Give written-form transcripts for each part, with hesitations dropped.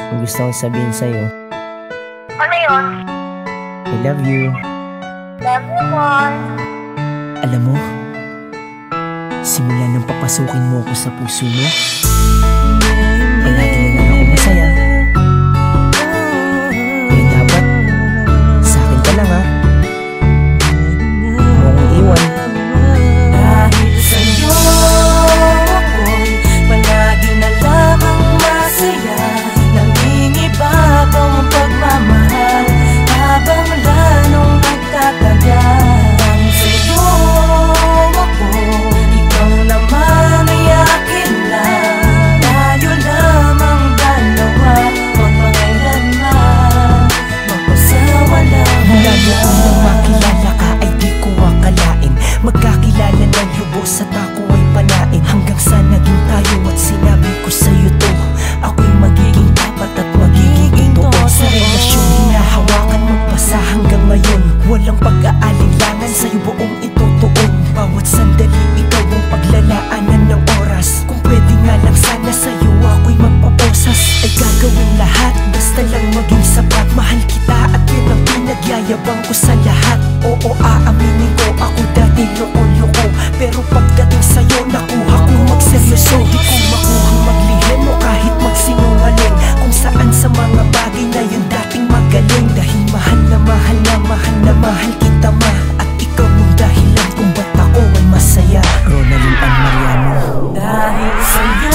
Ang gusto kong sabihin sa'yo, Ano yun? I love you. Love you more. Alam mo, simula nang papasukin mo ako sa puso mo, palagi na lang ako masaya. Kaya dapat, sa akin ka lang ha. Huwag mong iwan. Dahil sa'yo ako'y palagi na lamang masaya. Nangingibabaw ang pagmamahal habang lalong nagtatagal. Dahil sa'yo ako, ikaw naman ay akin lang. Tayo lamang dalawa, huwag makailanman magpasawa lang. Mula noong nang makilala ka ay di ko akalain magkakilala ng lubos at ako ay panain. Hanggang sa naging tayo at sinabi ko sa'yo to, ako'y magiging tapat at magiging totoo. Sa relasyon hinahawakan magpasa hanggang ngayon, walang pag-aalinlangan sa'yo buong itutuon. Bawat sandali ikaw ang paglalaanan ng oras. Kung pwede nga lang sana sa'yo ako'y magpaposas. Ay gagawin lahat basta lang maging sapat. Mahal kita at yun ang pinagyayabang ko sa lahat. Oo, aaminin ko ako dati loko-loko, pero pagdating sa'yo nakuha ko magseryoso. Di ko makuhang maglihim o kahit magsinungaling kung saan sa mga bagay na yun dating magaling. Dahil mahal na mahal na mahal na mahal kita ma, at ikaw ang dahilan kung ba't ako ay masaya. Ronalyn Ann Mariano. Dahil sa'yo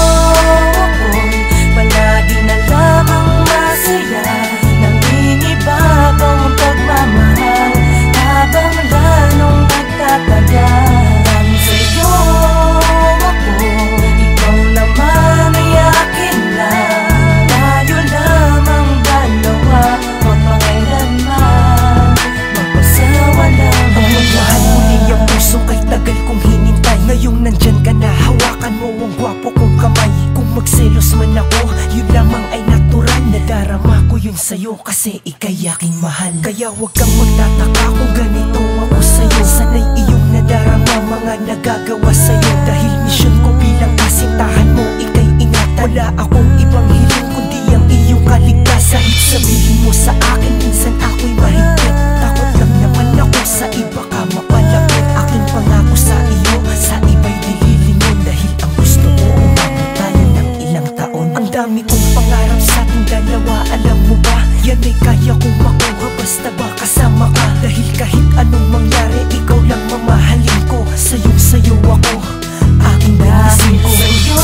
ako'y palagi na lamang masaya. Nangingibabaw ang pagmamahal habang lalong nagtatagal. Dahil sa'yo ako, ikaw naman ay akin lang. Tayo lamang dalawa, huwag makailanman magpasawa lang. Mahal muli ang puso kay tagal kong hinintay. Ngayong nandyan ka na, hawakan mo ang gwapo kong kamay. Kung magselos man ako, yun lamang ay natural. Nadarama ko yun sa'yo kasi ika'y aking mahal. Kaya huwag kang magtataka kung ganito ako sa'yo. Sana'y iyong nadarama mga nagagawa sa'yo. Dahil misyon ko bilang kasintahan mo, ika'y ingatan. Wala akong ibang hiling kundi ang iyong kaligtasan. Sabihin mo sa akin minsan ako'y mahigpit. Takot lang naman ako sa iba ka mapalapit. Aking pangako sa iyo, sa iba'y dililingon. Dahil ang gusto ko umabot tayo ng ilang taon. Ang dami kong pangarap sa ating dalawa, alam mo ba? Yan ay kaya kong makuha basta ba kasama ka. Dahil kahit anong mangyari, ikaw lang mamahalin ko. Sayo ako, aking dalisin ko. Sa'yo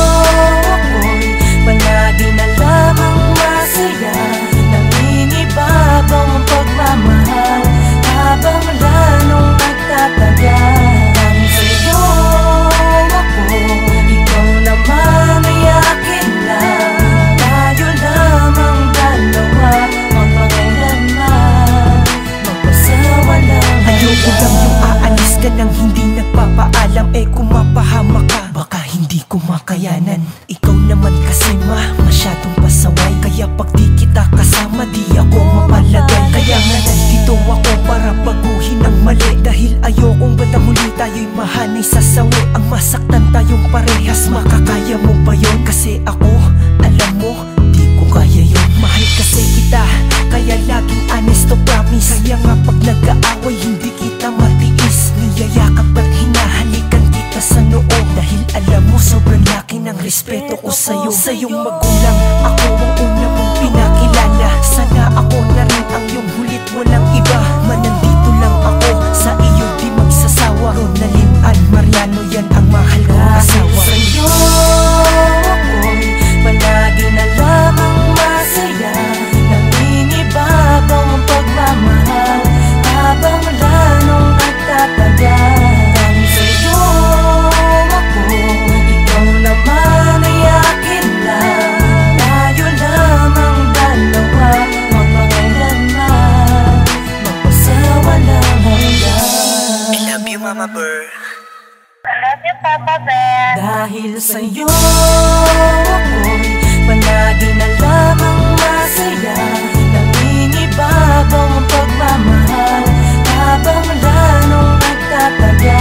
ako'y palagi na lamang masaya. Nangingibabaw ang pagmamahal habang lalong nagtatagal. Dahil sa'yo ako, ikaw naman ay akin lang. Tayo lamang dalawa, huwag makailanman magpasawa lang. Ayoko lang yung aalis ka nang hindi nagpapaalam. Eh kung mapahama ka, baka hindi ko makayanan. Ikaw naman kasi masyadong pasaway. Kaya pag di kita kasama, di ako mapalagay. Kaya nga nandito ako para baguhin ang mali. Dahil ayokong bandang huli tayo'y mahanay sa sawi. Ang masaktan tayong parehas, makakaya mo ba yun? Kasi ako, alam mo, di ko kaya yun. Mahal kasi kita, kaya laging honest to promise. Kaya nga pag nag-aaway, hindi kita matiis. Niyayakap at hinahalikan kita sa noo. Dahil alam mo, sobrang laki ng respeto ko sa'yo. Sa iyong magulang, ako ang una mong pinakilala. Sana ako na rin ang iyong hulit, walang iba. Manandito lang ako, sa iyo di magsasawa. Ronalyn Ann Mariano, yan ang mahal kong asawa. Sa'yo ako'y palagi na lamang masaya. Nangingibabaw ang pagmamahal habang lalong nagtatagal. Dahil sa'yo ako, ikaw naman ay akin lang. Tayo lamang dalawa, huwag makailanman magpasawa lang hanggan. I love you, Mama Burr. I love you, Papa Bear. Dahil sa'yo ako'y palagi na lamang masaya. Nangingibabaw ang pagmamahal habang lalong nagtatagal.